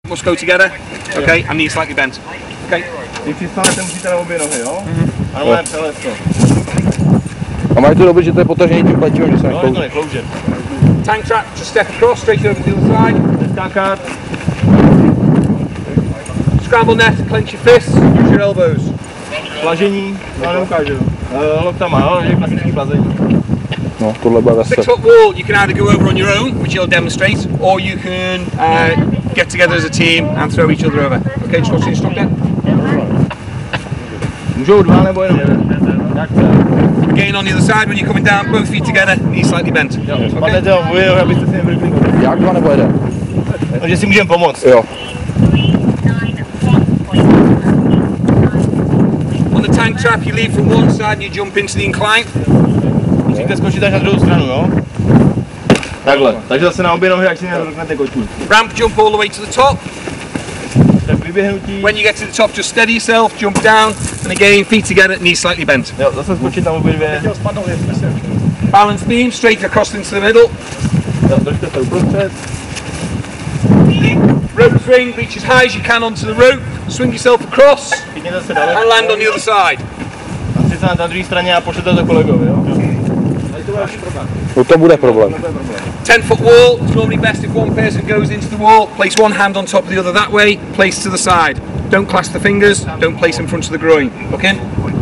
must go together, okay, and knees slightly bent. Okay. Když přistanete, musíte na obě nohy, jo? A normálně přelézt to. A mají to dobře, že to je potažený tím pletivem, že se neklouže. No, to neklouže. Tank trap, just step across, straight over to the other side. Skákat. Scramble net, clench your fists, use your elbows. Plažení, já neukážu. Loktama, jo, je klasický plazení. No, tohle bude zase. 6 foot wall, you can either go over on your own, which you'll demonstrate, or you can get together as a team and throw each other over. Okay, just watch the instructor. Můžou dva nebo jenom jeden. Again on the other side, when you're coming down, both feet together, knees slightly bent. Okay. Abyste si nevrkli. Jak dva nebo jeden? No, že si můžeme pomoct. Jo. On the tank trap, you leave from one side and you jump into the incline. Musíte skočit až na druhou stranu, jo? Takhle. Takže zase na obě nohy, jak si nevrknete kotník. Ramp jump all the way to the top. Vyběhnutí. When you get to the top, just steady yourself, jump down, and again, feet together, knees slightly bent. Jo, zase skočit na obě dvě. Balance beam, straight across into the middle. Jo, držte se uprostřed. Rope swing, reach as high as you can onto the rope, swing yourself across, and land on the other side. A si na druhé straně a pošlete to kolegovi, jo? No to bude problém. 10 foot wall, it's normally best if one person goes into the wall, place one hand on top of the other that way, place to the side. Don't clasp the fingers, don't place in front of the groin. Okay?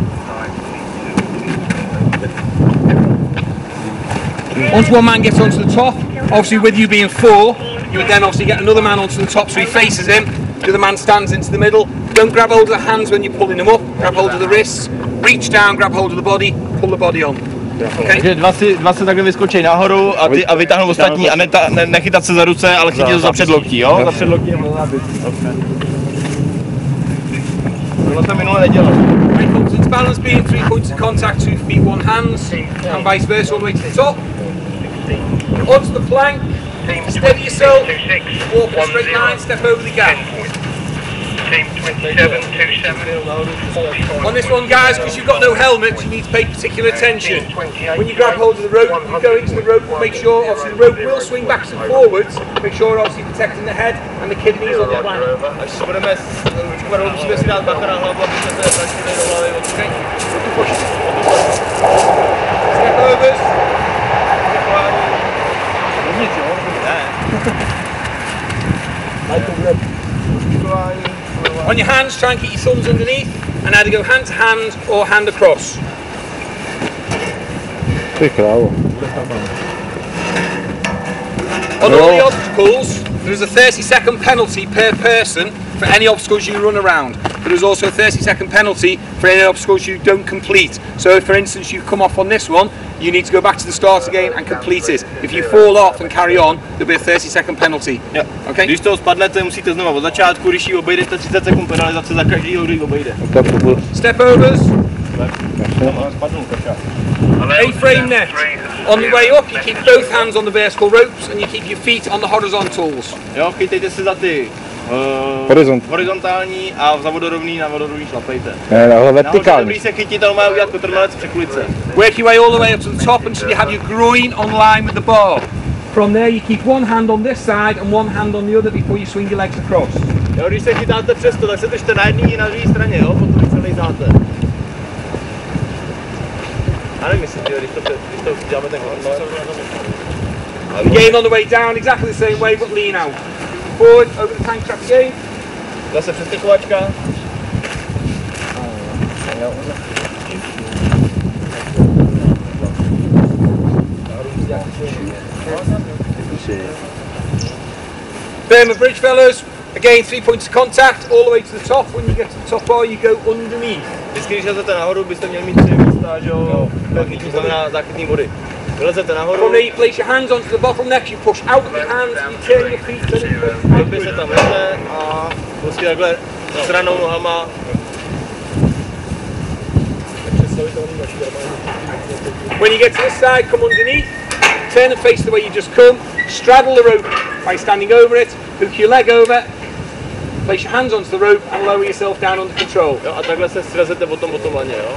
Once one man gets onto the top, obviously with you being 4, you would then obviously get another man onto the top so he faces him, the other man stands into the middle. Don't grab hold of the hands when you're pulling him up, grab hold of the wrists, reach down, grab hold of the body, pull the body on. Okay. Takže dva se takhle vyskočí nahoru a vytáhnou ostatní a nechytat se za ruce, ale chytit to za předloktí, jo? Za předloktí nebo za nábytí. Tohle jsem minule nedělal. Right, folks, it's balance beam, 3 points of contact, 2 feet, 1 hands, and vice versa all the way to the top. Onto the plank, steady yourself, walk in a straight line, step over the gap. On this one, guys, because you've got no helmet, you need to pay particular attention. When you grab hold of the rope, you go into the rope, make sure, obviously the rope will swing backwards and forwards, make sure obviously protecting the head and the kidneys on the plank. Musíme si dát bacha na hlavu, aby se nezačili do hlavy. Step overs. Nic, jo? Ne. On your hands, try and keep your thumbs underneath, and either go hand to hand or hand across. Ty krávo. On all the obstacles, there is a 30-second penalty per person for any obstacles you run around. There is also a 30-second penalty for any obstacles you don't complete. So if, for instance, you come off on this one, you need to go back to the start again and complete it. If you fall off and carry on, there'll be a 30-second penalty. Jo. Okay? Když toho spadnete, musíte znova od začátku, když ji obejdete 30 sekund penalizace za každýho, kdo ji obejde. Step overs. A-frame net. On the way up, you keep both hands on the vertical ropes and you keep your feet on the horizontals. Jo, chytejte se za ty horizontální a za vodorovný na vodorovný šlapejte. Ne, vertikální. Dobrý se chytit, ale má udělat kotrmelec v překulice. Work your way all the way up to the top until you have your groin on line with the bar. From there you keep one hand on this side and one hand on the other before you swing your legs across. Jo, když se chytáte přes to, tak se držte na jedné i na druhé straně, jo, potom celý záte. Já nevím, jestli když to děláme ten kontrol. Again on the way down, exactly the same way, but lean out. Forward, over the tank trap again. Zase přeskakovačka. Firm of bridge, fellas. Again, 3 points of contact, all the way to the top. When you get to the top bar, you go underneath. Vždycky, když lezete nahoru, byste měli mít 3 místa, že jo, to znamená záchytný body. Vylezete nahoru. From there you place your hands onto the bottleneck, you push out with your hands, you turn your feet, turn your feet. Se tam leze a prostě takhle stranou nohama. When you get to this side, come underneath, turn and face the way you just come, straddle the rope by standing over it, hook your leg over, place your hands onto the rope and lower yourself down under control. Jo, a takhle se svezete potom po tom laně, jo?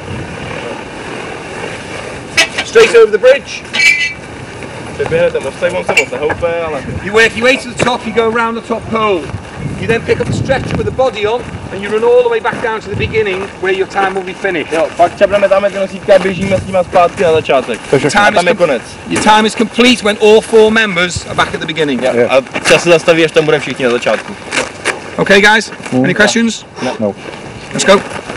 Straight over the bridge. Přeběhnete most, tak on se moc nehoupe, ale... You work your way to the top, you go around the top pole. You then pick up a stretcher with the body on and you run all the way back down to the beginning where your time will be finished. Jo, pak čapneme tam ty nosítka a běžíme s nima zpátky na začátek. A tam je konec. Your time is complete when all 4 members are back at the beginning. Jo, a čas se zastaví, až tam bude všichni na začátku. Okay guys, any questions? No. Let's go.